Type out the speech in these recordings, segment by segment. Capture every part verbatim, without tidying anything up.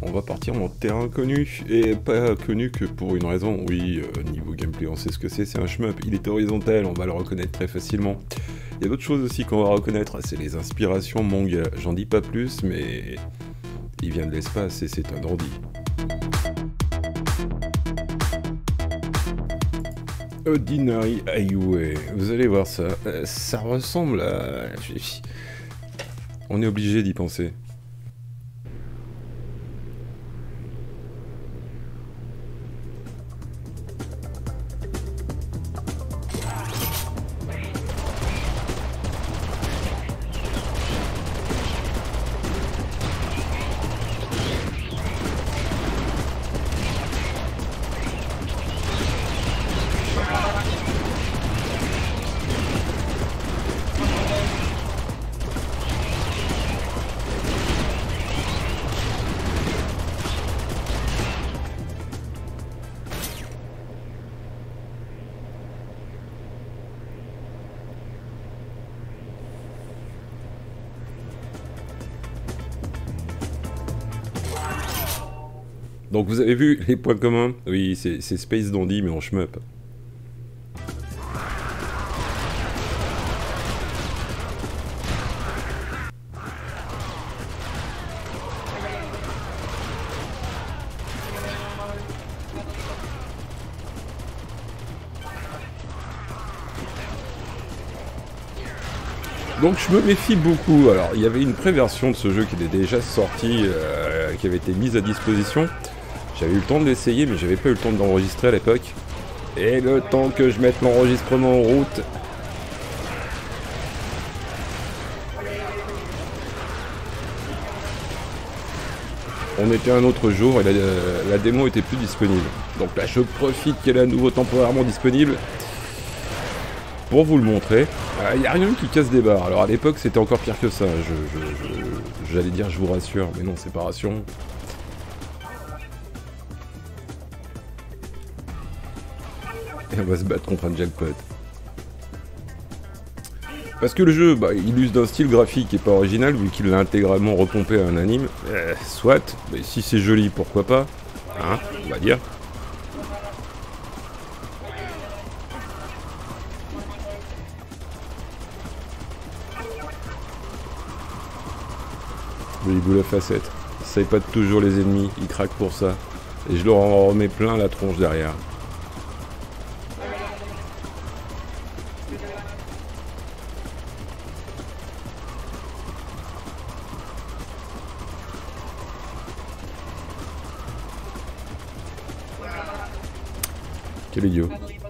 on va partir en terrain connu, et pas connu que pour une raison, oui, euh, niveau gameplay on sait ce que c'est, c'est un shmup, il est horizontal, on va le reconnaître très facilement. Il y a d'autres choses aussi qu'on va reconnaître, c'est les inspirations manga, j'en dis pas plus, mais il vient de l'espace et c'est un dandy. Ordinary Highway, vous allez voir ça, euh, ça ressemble à... On est obligé d'y penser. Donc vous avez vu les points communs? Oui, c'est Space Dandy mais en shmup. Donc je me méfie beaucoup. Alors il y avait une pré-version de ce jeu qui était déjà sortie, euh, qui avait été mise à disposition. J'avais eu le temps de l'essayer, mais j'avais pas eu le temps de l'enregistrer à l'époque. Et le temps que je mette l'enregistrement en route... On était un autre jour et la, la démo était plus disponible. Donc là je profite qu'elle est à nouveau temporairement disponible pour vous le montrer. Il n'y a rien qui casse des barres. Alors à l'époque c'était encore pire que ça. Je, je, je, j'allais dire je vous rassure, mais non, séparation. Et on va se battre contre un jackpot. Parce que le jeu, bah, il use d'un style graphique qui est pas original, vu qu'il l'a intégralement repompé à un anime. Euh, soit, mais si c'est joli, pourquoi pas, hein, on va dire. Oui, boule à facette. Il savait pas de toujours les ennemis, il craque pour ça. Et je leur en remets plein la tronche derrière. Quel idiot.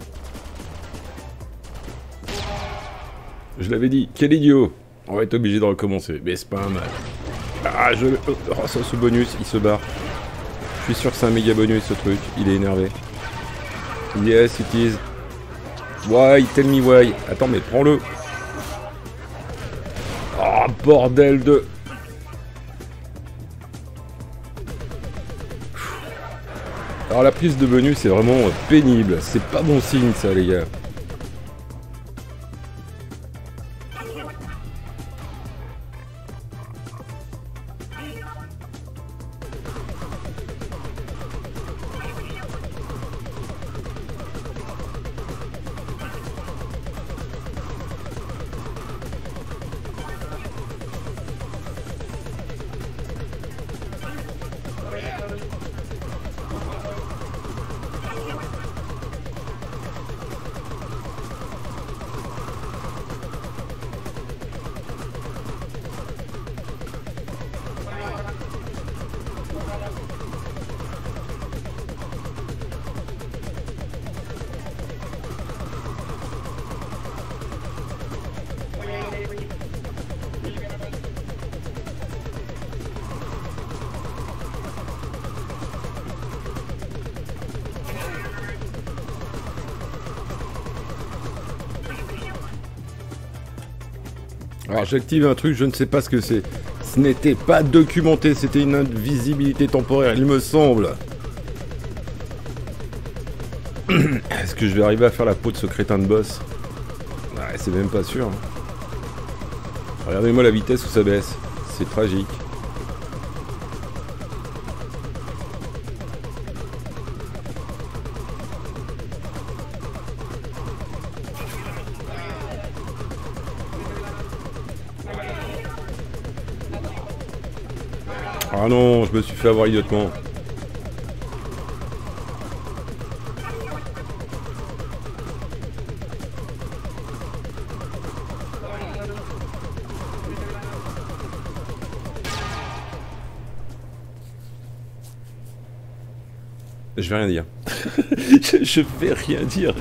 Je l'avais dit, quel idiot. On va être obligé de recommencer, mais c'est pas un mal. Ah, je... Oh, ça, ce bonus, il se barre. Je suis sûr que c'est un méga bonus, ce truc. Il est énervé. Yes, it is. Why, tell me why. Attends, mais prends-le. Oh, bordel de... Alors la prise de bonus c'est vraiment pénible, c'est pas bon signe ça les gars. Alors j'active un truc, je ne sais pas ce que c'est. Ce n'était pas documenté, c'était une invisibilité temporaire, il me semble. Est-ce que je vais arriver à faire la peau de ce crétin de boss? Ouais, c'est même pas sûr. Regardez-moi la vitesse où ça baisse. C'est tragique. Ah non, je me suis fait avoir idiotement. Je vais rien dire. je, je vais rien dire.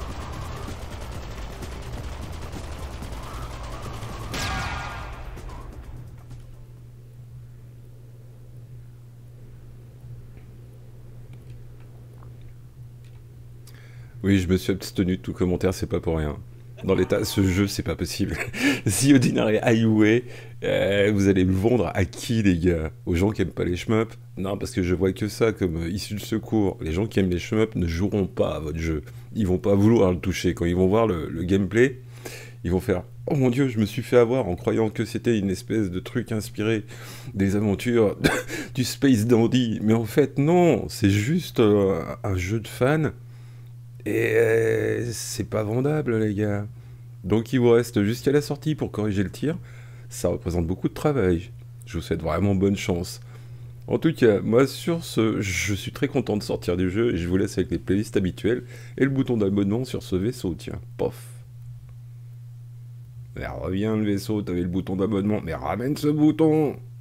Oui, je me suis abstenu de tout commentaire, c'est pas pour rien. Dans l'état, ce jeu, c'est pas possible. The Ordinary Highway, euh, vous allez le vendre à qui, les gars? Aux gens qui aiment pas les shmups? Non, parce que je vois que ça comme euh, issue de secours. Les gens qui aiment les shmups ne joueront pas à votre jeu. Ils vont pas vouloir le toucher. Quand ils vont voir le, le gameplay, ils vont faire « Oh mon dieu, je me suis fait avoir en croyant que c'était une espèce de truc inspiré des aventures du Space Dandy. » Mais en fait, non, c'est juste euh, un jeu de fans. Et euh, c'est pas vendable, les gars. Donc il vous reste jusqu'à la sortie pour corriger le tir. Ça représente beaucoup de travail. Je vous souhaite vraiment bonne chance. En tout cas, moi sur ce, je suis très content de sortir du jeu et je vous laisse avec les playlists habituelles et le bouton d'abonnement sur ce vaisseau, tiens, pof. Mais reviens le vaisseau, t'avais le bouton d'abonnement, mais ramène ce bouton.